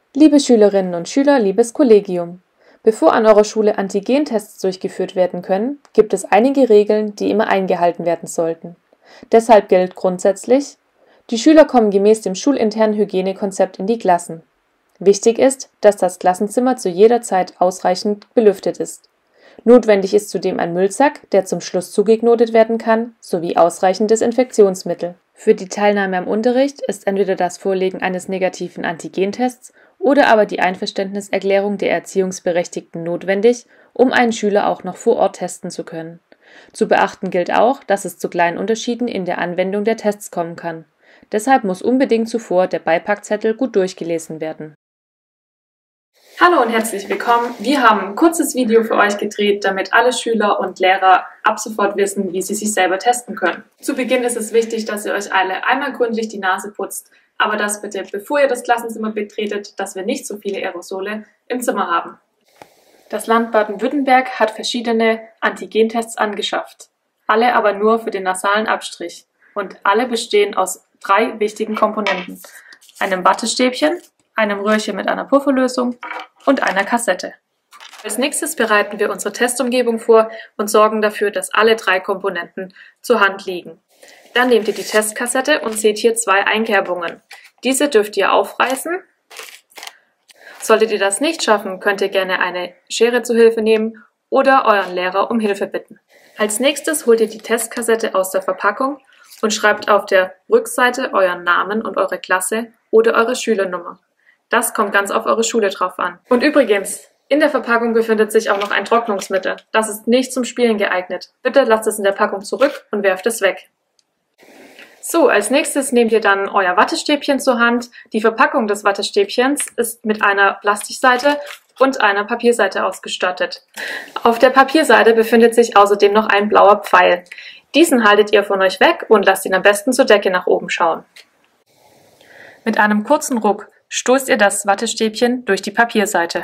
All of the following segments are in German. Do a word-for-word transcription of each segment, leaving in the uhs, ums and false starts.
Liebe Schülerinnen und Schüler, liebes Kollegium! Bevor an eurer Schule Antigentests durchgeführt werden können, gibt es einige Regeln, die immer eingehalten werden sollten. Deshalb gilt grundsätzlich: Die Schüler kommen gemäß dem schulinternen Hygienekonzept in die Klassen. Wichtig ist, dass das Klassenzimmer zu jeder Zeit ausreichend belüftet ist. Notwendig ist zudem ein Müllsack, der zum Schluss zugeknotet werden kann, sowie ausreichend Desinfektionsmittel. Für die Teilnahme am Unterricht ist entweder das Vorlegen eines negativen Antigentests oder aber die Einverständniserklärung der Erziehungsberechtigten notwendig, um einen Schüler auch noch vor Ort testen zu können. Zu beachten gilt auch, dass es zu kleinen Unterschieden in der Anwendung der Tests kommen kann. Deshalb muss unbedingt zuvor der Beipackzettel gut durchgelesen werden. Hallo und herzlich willkommen. Wir haben ein kurzes Video für euch gedreht, damit alle Schüler und Lehrer ab sofort wissen, wie sie sich selber testen können. Zu Beginn ist es wichtig, dass ihr euch alle einmal gründlich die Nase putzt, aber das bitte, bevor ihr das Klassenzimmer betretet, dass wir nicht so viele Aerosole im Zimmer haben. Das Land Baden-Württemberg hat verschiedene Antigentests angeschafft, alle aber nur für den nasalen Abstrich und alle bestehen aus drei wichtigen Komponenten: einem Wattestäbchen, einem Röhrchen mit einer Pufferlösung und einer Kassette. Als nächstes bereiten wir unsere Testumgebung vor und sorgen dafür, dass alle drei Komponenten zur Hand liegen. Dann nehmt ihr die Testkassette und seht hier zwei Einkerbungen. Diese dürft ihr aufreißen. Solltet ihr das nicht schaffen, könnt ihr gerne eine Schere zu Hilfe nehmen oder euren Lehrer um Hilfe bitten. Als nächstes holt ihr die Testkassette aus der Verpackung und schreibt auf der Rückseite euren Namen und eure Klasse oder eure Schülernummer. Das kommt ganz auf eure Schule drauf an. Und übrigens, in der Verpackung befindet sich auch noch ein Trocknungsmittel. Das ist nicht zum Spielen geeignet. Bitte lasst es in der Packung zurück und werft es weg. So, als nächstes nehmt ihr dann euer Wattestäbchen zur Hand. Die Verpackung des Wattestäbchens ist mit einer Plastikseite und einer Papierseite ausgestattet. Auf der Papierseite befindet sich außerdem noch ein blauer Pfeil. Diesen haltet ihr von euch weg und lasst ihn am besten zur Decke nach oben schauen. Mit einem kurzen Ruck stoßt ihr das Wattestäbchen durch die Papierseite.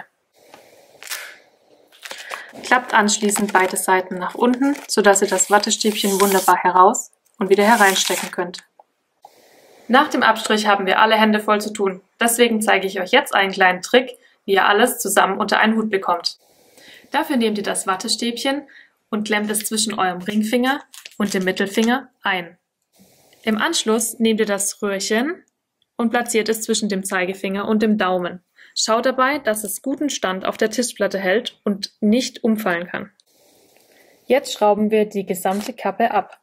Klappt anschließend beide Seiten nach unten, sodass ihr das Wattestäbchen wunderbar heraus und wieder hereinstecken könnt. Nach dem Abstrich haben wir alle Hände voll zu tun. Deswegen zeige ich euch jetzt einen kleinen Trick, wie ihr alles zusammen unter einen Hut bekommt. Dafür nehmt ihr das Wattestäbchen und klemmt es zwischen eurem Ringfinger und dem Mittelfinger ein. Im Anschluss nehmt ihr das Röhrchen und platziert es zwischen dem Zeigefinger und dem Daumen. Schaut dabei, dass es guten Stand auf der Tischplatte hält und nicht umfallen kann. Jetzt schrauben wir die gesamte Kappe ab.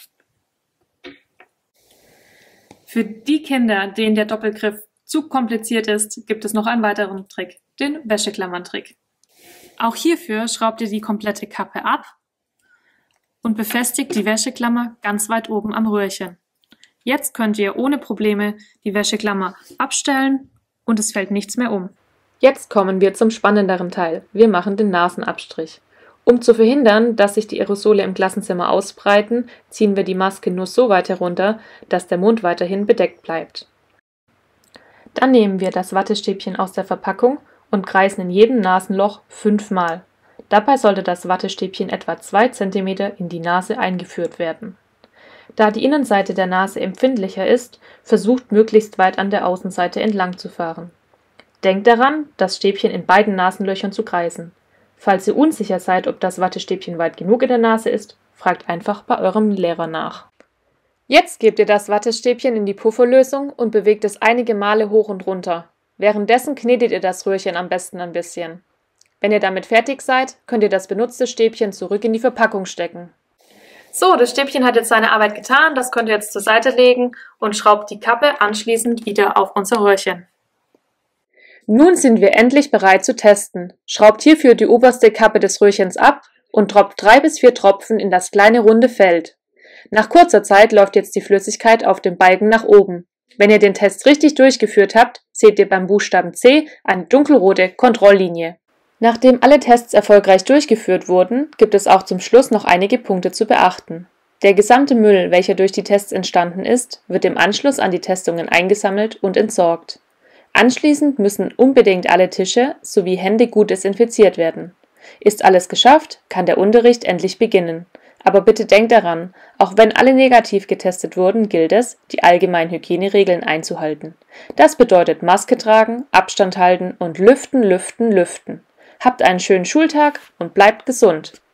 Für die Kinder, denen der Doppelgriff zu kompliziert ist, gibt es noch einen weiteren Trick, den Wäscheklammern-Trick. Auch hierfür schraubt ihr die komplette Kappe ab und befestigt die Wäscheklammer ganz weit oben am Röhrchen. Jetzt könnt ihr ohne Probleme die Wäscheklammer abstellen und es fällt nichts mehr um. Jetzt kommen wir zum spannenderen Teil. Wir machen den Nasenabstrich. Um zu verhindern, dass sich die Aerosole im Klassenzimmer ausbreiten, ziehen wir die Maske nur so weit herunter, dass der Mund weiterhin bedeckt bleibt. Dann nehmen wir das Wattestäbchen aus der Verpackung und kreisen in jedem Nasenloch fünfmal. Dabei sollte das Wattestäbchen etwa zwei Zentimeter in die Nase eingeführt werden. Da die Innenseite der Nase empfindlicher ist, versucht möglichst weit an der Außenseite entlang zu fahren. Denkt daran, das Stäbchen in beiden Nasenlöchern zu kreisen. Falls ihr unsicher seid, ob das Wattestäbchen weit genug in der Nase ist, fragt einfach bei eurem Lehrer nach. Jetzt gebt ihr das Wattestäbchen in die Pufferlösung und bewegt es einige Male hoch und runter. Währenddessen knetet ihr das Röhrchen am besten ein bisschen. Wenn ihr damit fertig seid, könnt ihr das benutzte Stäbchen zurück in die Verpackung stecken. So, das Stäbchen hat jetzt seine Arbeit getan, das könnt ihr jetzt zur Seite legen und schraubt die Kappe anschließend wieder auf unser Röhrchen. Nun sind wir endlich bereit zu testen. Schraubt hierfür die oberste Kappe des Röhrchens ab und tropft drei bis vier Tropfen in das kleine runde Feld. Nach kurzer Zeit läuft jetzt die Flüssigkeit auf dem Balken nach oben. Wenn ihr den Test richtig durchgeführt habt, seht ihr beim Buchstaben C eine dunkelrote Kontrolllinie. Nachdem alle Tests erfolgreich durchgeführt wurden, gibt es auch zum Schluss noch einige Punkte zu beachten. Der gesamte Müll, welcher durch die Tests entstanden ist, wird im Anschluss an die Testungen eingesammelt und entsorgt. Anschließend müssen unbedingt alle Tische sowie Hände gut desinfiziert werden. Ist alles geschafft, kann der Unterricht endlich beginnen. Aber bitte denkt daran, auch wenn alle negativ getestet wurden, gilt es, die allgemeinen Hygieneregeln einzuhalten. Das bedeutet Maske tragen, Abstand halten und lüften, lüften, lüften. Habt einen schönen Schultag und bleibt gesund!